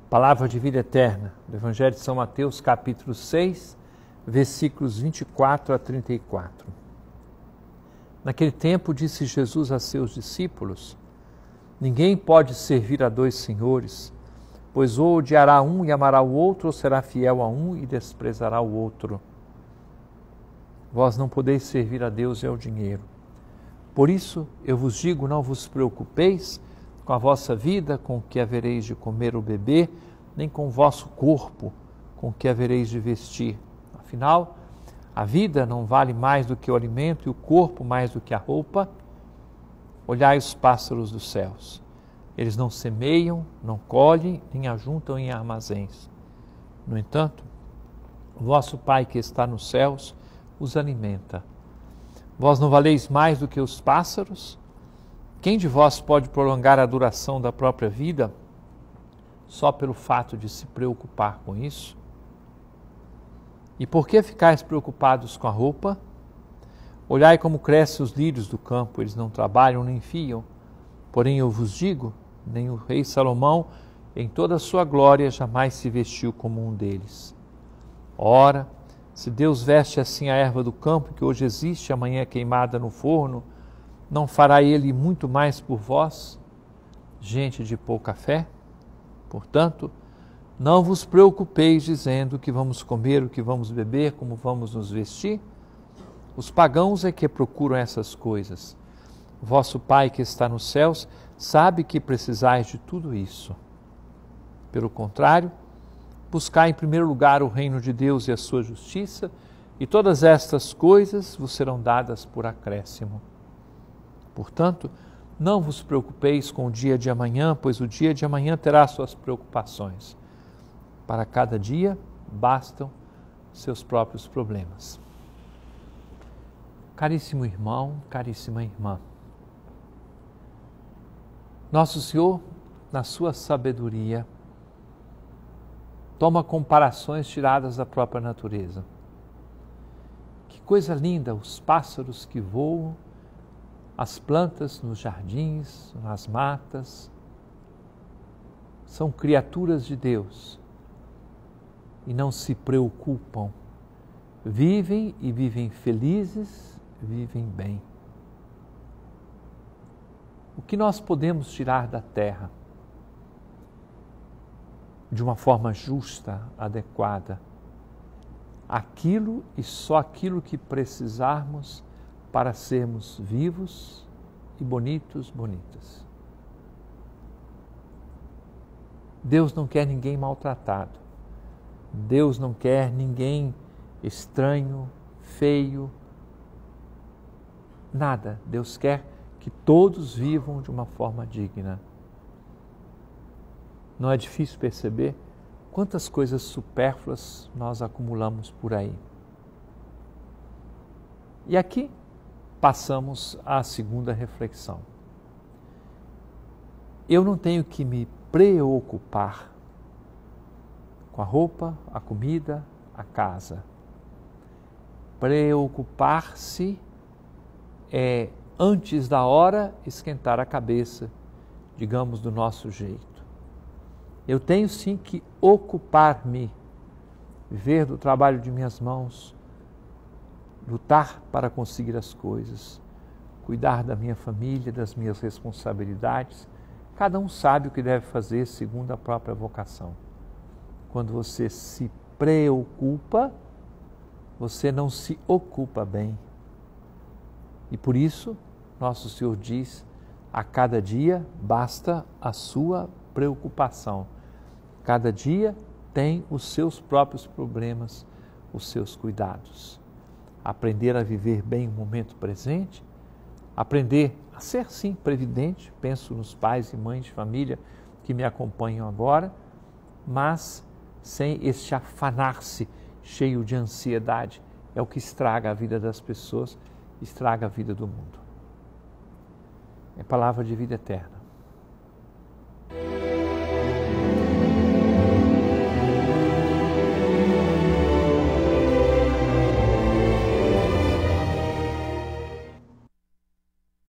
Palavra de vida eterna, do Evangelho de São Mateus, capítulo 6, versículos 24 a 34. Naquele tempo disse Jesus a seus discípulos: ninguém pode servir a dois senhores, pois ou odiará um e amará o outro, ou será fiel a um e desprezará o outro. Vós não podeis servir a Deus e ao dinheiro. Por isso eu vos digo, não vos preocupeis com a vossa vida, com o que havereis de comer ou beber, nem com o vosso corpo, com o que havereis de vestir. Afinal, a vida não vale mais do que o alimento e o corpo mais do que a roupa. Olhai os pássaros dos céus. Eles não semeiam, não colhem, nem ajuntam em armazéns. No entanto, o vosso Pai que está nos céus os alimenta. Vós não valeis mais do que os pássaros? Quem de vós pode prolongar a duração da própria vida só pelo fato de se preocupar com isso? E por que ficais preocupados com a roupa? Olhai como crescem os lírios do campo, eles não trabalham nem fiam. Porém eu vos digo, nem o rei Salomão, em toda a sua glória, jamais se vestiu como um deles. Ora, se Deus veste assim a erva do campo, que hoje existe, amanhã é queimada no forno, não fará Ele muito mais por vós, gente de pouca fé? Portanto, não vos preocupeis dizendo o que vamos comer, o que vamos beber, como vamos nos vestir. Os pagãos é que procuram essas coisas. Vosso Pai que está nos céus sabe que precisais de tudo isso. Pelo contrário, buscai em primeiro lugar o reino de Deus e a sua justiça, e todas estas coisas vos serão dadas por acréscimo. Portanto, não vos preocupeis com o dia de amanhã, pois o dia de amanhã terá suas preocupações. Para cada dia bastam seus próprios problemas. Caríssimo irmão, caríssima irmã, Nosso Senhor, na sua sabedoria, toma comparações tiradas da própria natureza. Que coisa linda, os pássaros que voam, as plantas nos jardins, nas matas, são criaturas de Deus e não se preocupam. Vivem e vivem felizes, vivem bem. O que nós podemos tirar da terra de uma forma justa, adequada? Aquilo e só aquilo que precisarmos para sermos vivos e bonitos, bonitas. Deus não quer ninguém maltratado. Deus não quer ninguém estranho, feio, nada. Deus quer que todos vivam de uma forma digna. Não é difícil perceber quantas coisas supérfluas nós acumulamos por aí. E aqui passamos à segunda reflexão. Eu não tenho que me preocupar com a roupa, a comida, a casa. Preocupar-se é, antes da hora, esquentar a cabeça, digamos, do nosso jeito. Eu tenho sim que ocupar-me, viver do trabalho de minhas mãos, lutar para conseguir as coisas, cuidar da minha família, das minhas responsabilidades. Cada um sabe o que deve fazer segundo a própria vocação. Quando você se preocupa, você não se ocupa bem. E por isso, Nosso Senhor diz, a cada dia basta a sua preocupação. Cada dia tem os seus próprios problemas, os seus cuidados. Aprender a viver bem o momento presente, aprender a ser sim previdente, penso nos pais e mães de família que me acompanham agora, mas sem este afanar-se cheio de ansiedade, é o que estraga a vida das pessoas, estraga a vida do mundo. É palavra de vida eterna.